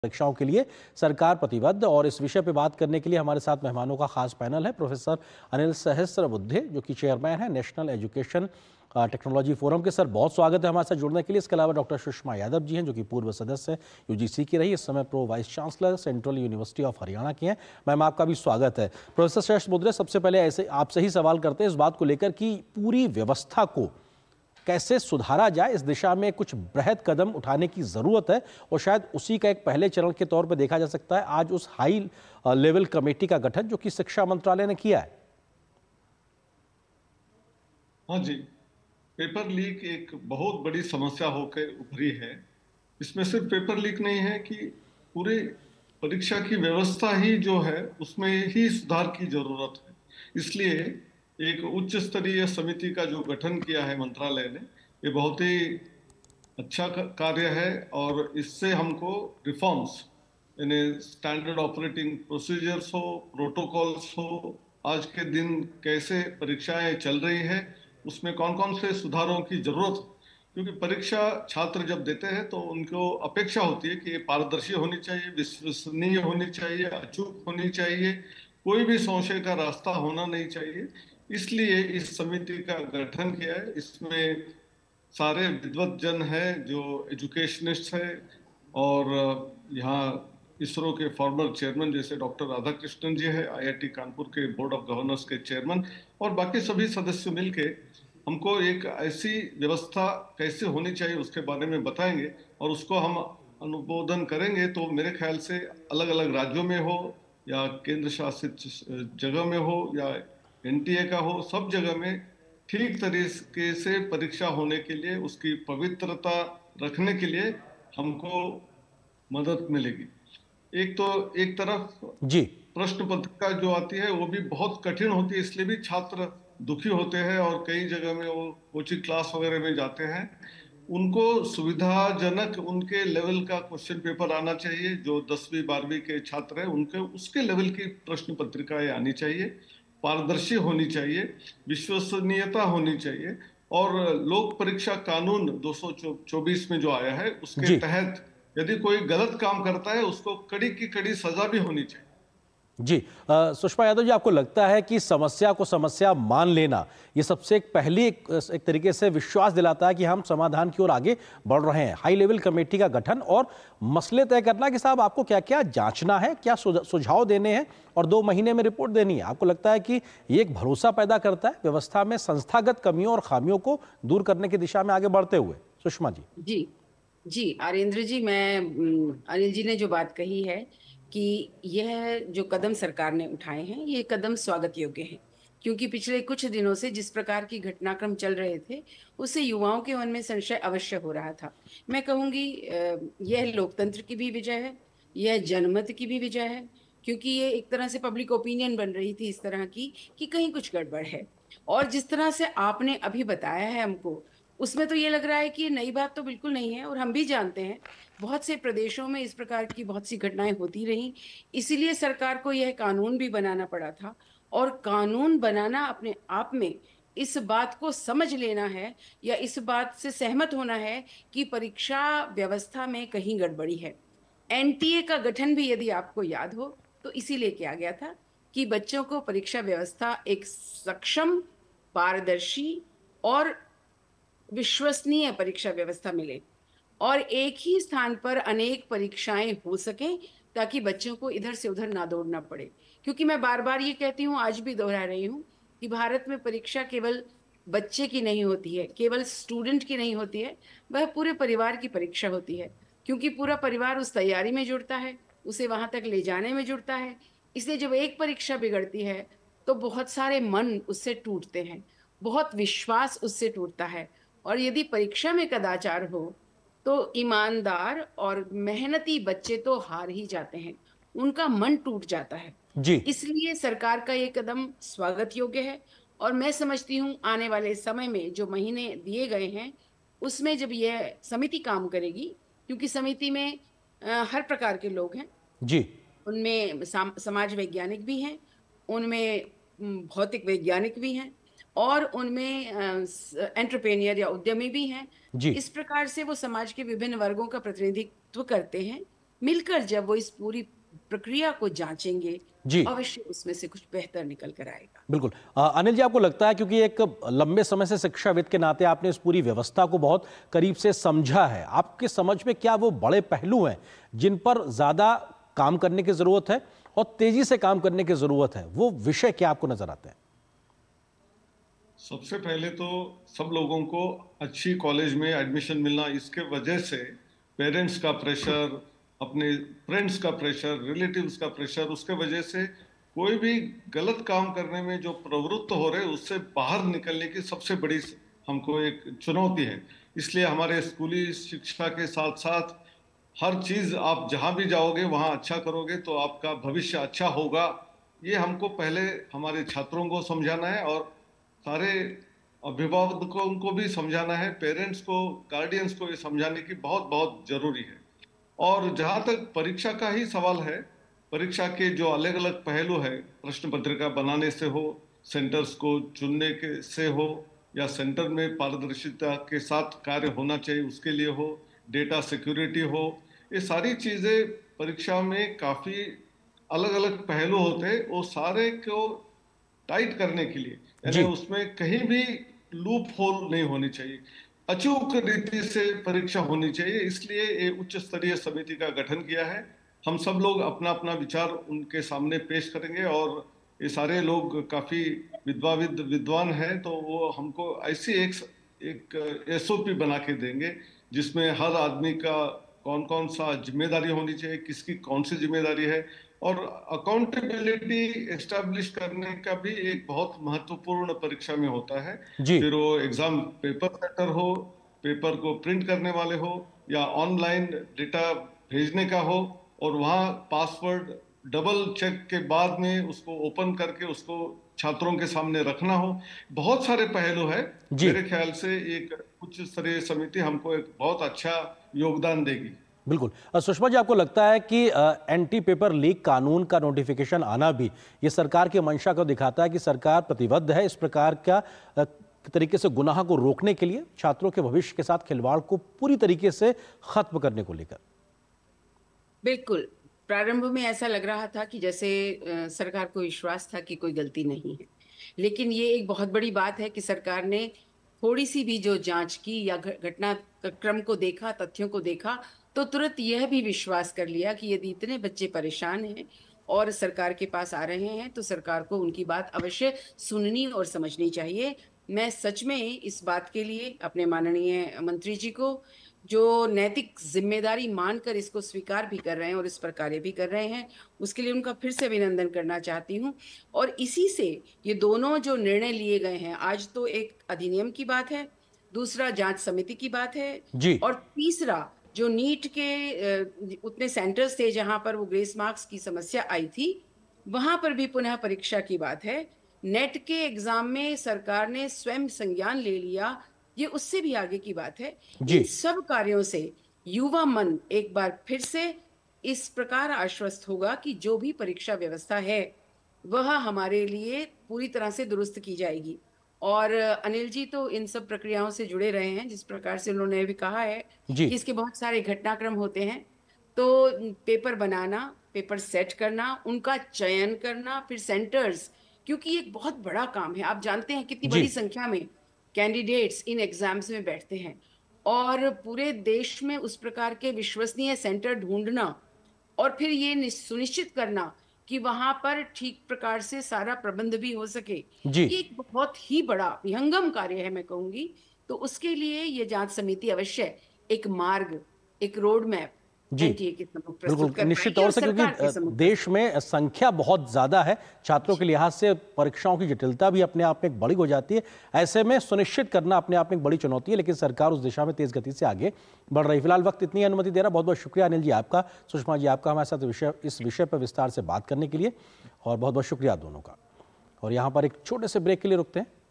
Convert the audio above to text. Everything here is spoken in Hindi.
परीक्षाओं के लिए सरकार प्रतिबद्ध। और इस विषय पर बात करने के लिए हमारे साथ मेहमानों का खास पैनल है। प्रोफेसर अनिल सहस्त्रबुद्धे जो कि चेयरमैन है नेशनल एजुकेशन टेक्नोलॉजी फोरम के। सर, बहुत स्वागत है हमारे साथ जुड़ने के लिए। इसके अलावा डॉक्टर सुषमा यादव जी हैं जो कि पूर्व सदस्य यूजीसी की रही, इस समय pro vice chancellor central university of Haryana की हैं। मैम, आपका भी स्वागत है। प्रोफेसर सहस्त्रबुद्धे, सबसे पहले ऐसे आपसे ही सवाल करते हैं इस बात को लेकर कि पूरी व्यवस्था को कैसे सुधारा जाए, इस दिशा में कुछ बृहद कदम उठाने की जरूरत है और शायद उसी का एक पहले चरण के तौर पर देखा जा सकता है आज उस हाई लेवल कमेटी का गठन जो कि शिक्षा मंत्रालय ने किया है। हाँ जी, पेपर लीक एक बहुत बड़ी समस्या होकर उभरी है। इसमें सिर्फ पेपर लीक नहीं है कि पूरे परीक्षा की व्यवस्था ही जो है उसमें ही सुधार की जरूरत है। इसलिए एक उच्च स्तरीय समिति का जो गठन किया है मंत्रालय ने, ये बहुत ही अच्छा कार्य है और इससे हमको रिफॉर्म्स यानी स्टैंडर्ड ऑपरेटिंग प्रोसीजर्स हो, प्रोटोकॉल्स हो, आज के दिन कैसे परीक्षाएं चल रही है उसमें कौन कौन से सुधारों की जरूरत है। क्योंकि परीक्षा छात्र जब देते हैं तो उनको अपेक्षा होती है कि ये पारदर्शी होनी चाहिए, विश्वसनीय होनी चाहिए, अचूक होनी चाहिए, कोई भी संशय का रास्ता होना नहीं चाहिए। इसलिए इस समिति का गठन किया है। इसमें सारे विद्वत जन हैं जो एजुकेशनिस्ट हैं और यहाँ इसरो के फॉर्मर चेयरमैन जैसे डॉक्टर राधाकृष्णन जी है, आईआईटी कानपुर के बोर्ड ऑफ गवर्नर्स के चेयरमैन, और बाकी सभी सदस्य मिलके हमको एक ऐसी व्यवस्था कैसे होनी चाहिए उसके बारे में बताएंगे और उसको हम अनुमोदन करेंगे। तो मेरे ख्याल से अलग अलग राज्यों में हो या केंद्र शासित जगह में हो या एनटीए का हो, सब जगह में ठीक तरीके से परीक्षा होने के लिए, उसकी पवित्रता रखने के लिए हमको मदद मिलेगी। एक तो एक तरफ जी प्रश्न पत्रिका जो आती है वो भी बहुत कठिन होती है, इसलिए भी छात्र दुखी होते हैं और कई जगह में वो कोचिंग क्लास वगैरह में जाते हैं। उनको सुविधाजनक उनके लेवल का क्वेश्चन पेपर आना चाहिए। जो 10वीं 12वीं के छात्र हैं उनके उसके लेवल की प्रश्न पत्रिकाएं आनी चाहिए, पारदर्शी होनी चाहिए, विश्वसनीयता होनी चाहिए। और लोक परीक्षा कानून 224 में जो आया है उसके जी तहत यदि कोई गलत काम करता है उसको कड़ी की कड़ी सजा भी होनी चाहिए। जी सुषमा यादव जी, आपको लगता है कि समस्या को समस्या मान लेना ये सबसे पहली एक तरीके से विश्वास दिलाता है कि हम समाधान की ओर आगे बढ़ रहे हैं। हाई लेवल कमेटी का गठन और मसले तय करना कि साहब आपको क्या क्या जांचना है, क्या सुझाव देने हैं और 2 महीने में रिपोर्ट देनी है। आपको लगता है कि ये एक भरोसा पैदा करता है व्यवस्था में संस्थागत कमियों और खामियों को दूर करने की दिशा में आगे बढ़ते हुए? सुषमा जी। जी जी आरेंद्र जी, मैं अनिल जी ने जो बात कही है कि यह जो कदम सरकार ने उठाए हैं ये कदम स्वागत योग्य हैं, क्योंकि पिछले कुछ दिनों से जिस प्रकार की घटनाक्रम चल रहे थे उससे युवाओं के मन में संशय अवश्य हो रहा था। मैं कहूँगी यह लोकतंत्र की भी विजय है, यह जनमत की भी विजय है, क्योंकि ये एक तरह से पब्लिक ओपिनियन बन रही थी इस तरह की कि कहीं कुछ गड़बड़ है। और जिस तरह से आपने अभी बताया है हमको, उसमें तो ये लग रहा है कि ये नई बात तो बिल्कुल नहीं है। और हम भी जानते हैं बहुत से प्रदेशों में इस प्रकार की बहुत सी घटनाएं होती रही, इसीलिए सरकार को यह कानून भी बनाना पड़ा था। और कानून बनाना अपने आप में इस बात को समझ लेना है या इस बात से सहमत होना है कि परीक्षा व्यवस्था में कहीं गड़बड़ी है। एनटीए का गठन भी यदि आपको याद हो तो इसीलिए किया गया था कि बच्चों को परीक्षा व्यवस्था एक सक्षम, पारदर्शी और विश्वसनीय परीक्षा व्यवस्था मिले और एक ही स्थान पर अनेक परीक्षाएं हो सकें, ताकि बच्चों को इधर से उधर ना दौड़ना पड़े। क्योंकि मैं बार बार ये कहती हूँ, आज भी दोहरा रही हूँ कि भारत में परीक्षा केवल बच्चे की नहीं होती है, केवल स्टूडेंट की नहीं होती है, वह पूरे परिवार की परीक्षा होती है। क्योंकि पूरा परिवार उस तैयारी में जुड़ता है, उसे वहां तक ले जाने में जुड़ता है। इसलिए जब एक परीक्षा बिगड़ती है तो बहुत सारे मन उससे टूटते हैं, बहुत विश्वास उससे टूटता है। और यदि परीक्षा में कदाचार हो तो ईमानदार और मेहनती बच्चे तो हार ही जाते हैं, उनका मन टूट जाता है। जी इसलिए सरकार का ये कदम स्वागत योग्य है। और मैं समझती हूँ आने वाले समय में जो महीने दिए गए हैं उसमें जब यह समिति काम करेगी, क्योंकि समिति में हर प्रकार के लोग हैं, जी उनमें समाज वैज्ञानिक भी हैं, उनमें भौतिक वैज्ञानिक भी हैं और उनमें एंटरप्रेन्योर या उद्यमी भी हैं। जी इस प्रकार से वो समाज के विभिन्न वर्गों का प्रतिनिधित्व करते हैं। मिलकर जब वो इस पूरी प्रक्रिया को जांचेंगे, जी अवश्य उसमें से कुछ बेहतर निकल कर आएगा। बिल्कुल। अनिल जी, आपको लगता है, क्योंकि एक लंबे समय से शिक्षाविद के नाते आपने इस पूरी व्यवस्था को बहुत करीब से समझा है, आपके समझ में क्या वो बड़े पहलू हैं जिन पर ज्यादा काम करने की जरूरत है और तेजी से काम करने की जरूरत है? वो विषय क्या आपको नजर आते हैं? सबसे पहले तो सब लोगों को अच्छी कॉलेज में एडमिशन मिलना, इसके वजह से पेरेंट्स का प्रेशर, अपने फ्रेंड्स का प्रेशर, रिलेटिव्स का प्रेशर, उसके वजह से कोई भी गलत काम करने में जो प्रवृत्त हो रहे, उससे बाहर निकलने की सबसे बड़ी हमको एक चुनौती है। इसलिए हमारे स्कूली शिक्षा के साथ साथ हर चीज, आप जहां भी जाओगे वहां अच्छा करोगे तो आपका भविष्य अच्छा होगा, ये हमको पहले हमारे छात्रों को समझाना है और सारे अभिभावकों को भी समझाना है, पेरेंट्स को, गार्डियंस को ये समझाने की बहुत बहुत जरूरी है। और जहां तक परीक्षा का ही सवाल है, परीक्षा के जो अलग अलग पहलू है, प्रश्न पत्रिका बनाने से हो, सेंटर्स को चुनने के से हो, या सेंटर में पारदर्शिता के साथ कार्य होना चाहिए उसके लिए हो, डेटा सिक्योरिटी हो, ये सारी चीजें परीक्षा में काफी अलग अलग पहलू होते हैं। वो सारे को टाइट करने के लिए, यानी जी उसमें कहीं भी लूप होल नहीं होनी चाहिए, अचूक रीति से परीक्षा होनी चाहिए। इसलिए ये उच्च स्तरीय समिति का गठन किया है। हम सब लोग अपना अपना विचार उनके सामने पेश करेंगे और ये सारे लोग काफी विद्वान हैं, तो वो हमको ऐसी एक एसओपी बना के देंगे जिसमें हर आदमी का कौन कौन सा जिम्मेदारी होनी चाहिए, किसकी कौन सी जिम्मेदारी है, और अकाउंटेबिलिटी एस्टैब्लिश करने का भी एक बहुत महत्वपूर्ण परीक्षा में होता है। जी फिर वो एग्जाम पेपर सेटर हो, पेपर को प्रिंट करने वाले हो, या ऑनलाइन डेटा भेजने का हो, और वहाँ पासवर्ड डबल चेक के बाद में उसको ओपन करके उसको छात्रों के सामने रखना हो, बहुत सारे पहलू है। जी मेरे ख्याल से एक उच्च स्तरीय समिति हमको एक बहुत अच्छा योगदान देगी। बिल्कुल। सुषमा जी, आपको लगता है कि एंटी पेपर लीक कानून का नोटिफिकेशन आना भी ये सरकार की मंशा को दिखाता है कि सरकार प्रतिबद्ध है इस प्रकार का तरीके से गुनाह को रोकने के लिए, छात्रों के भविष्य के साथ खिलवाड़ को पूरी तरीके से खत्म करने को लेकर? बिल्कुल। प्रारंभ में ऐसा लग रहा था कि जैसे सरकार को विश्वास था कि कोई गलती नहीं है, लेकिन ये एक बहुत बड़ी बात है कि सरकार ने थोड़ी सी भी जो जांच की या घटना क्रम को देखा, तथ्यों को देखा, तो तुरंत यह भी विश्वास कर लिया कि यदि इतने बच्चे परेशान हैं और सरकार के पास आ रहे हैं तो सरकार को उनकी बात अवश्य सुननी और समझनी चाहिए। मैं सच में इस बात के लिए अपने माननीय मंत्री जी को, जो नैतिक जिम्मेदारी मानकर इसको स्वीकार भी कर रहे हैं और इस पर कार्य भी कर रहे हैं, उसके लिए उनका फिर से अभिनंदन करना चाहती हूँ। और इसी से ये दोनों जो निर्णय लिए गए हैं, आज तो एक अधिनियम की बात है, दूसरा जांच समिति की बात है, जी और तीसरा जो नीट के उतने सेंटर्स थे जहां पर वो ग्रेस मार्क्स की समस्या आई थी, वहां पर भी पुनः परीक्षा की बात है। नेट के एग्जाम में सरकार ने स्वयं संज्ञान ले लिया, ये उससे भी आगे की बात है। जी इन सब कार्यों से युवा मन एक बार फिर से इस प्रकार आश्वस्त होगा कि जो भी परीक्षा व्यवस्था है वह हमारे लिए पूरी तरह से दुरुस्त की जाएगी। और अनिल जी तो इन सब प्रक्रियाओं से जुड़े रहे हैं, जिस प्रकार से उन्होंने भी कहा है जी कि इसके बहुत सारे घटनाक्रम होते हैं। तो पेपर बनाना, पेपर सेट करना, उनका चयन करना, फिर सेंटर्स, क्योंकि ये एक बहुत बड़ा काम है। आप जानते हैं कितनी जी बड़ी संख्या में कैंडिडेट्स इन एग्जाम्स में बैठते हैं, और पूरे देश में उस प्रकार के विश्वसनीय सेंटर ढूंढना और फिर ये सुनिश्चित करना कि वहां पर ठीक प्रकार से सारा प्रबंध भी हो सके, जी ये एक बहुत ही बड़ा विहंगम कार्य है, मैं कहूंगी। तो उसके लिए ये जांच समिति अवश्य एक मार्ग, एक रोड मैप जी एनटीए के सम्मुख प्रस्तुत बिल्कुल, कर निश्चित पाएगी तौर और से, सरकार के क्योंकि सम्मुख देश में संख्या बहुत ज़्यादा है, छात्रों के लिहाज से परीक्षाओं की जटिलता भी अपने आप में एक बड़ी हो जाती है। ऐसे में सुनिश्चित करना अपने आप में एक बड़ी चुनौती है, लेकिन सरकार उस दिशा में तेज़ गति से आगे बढ़ रही। फिलहाल वक्त इतनी अनुमति दे रहा। बहुत बहुत शुक्रिया अनिल जी आपका, सुषमा जी आपका, हमारे साथ इस विषय पर विस्तार से बात करने के लिए, और बहुत बहुत शुक्रिया दोनों का। और यहाँ पर एक छोटे से ब्रेक के लिए रुकते हैं।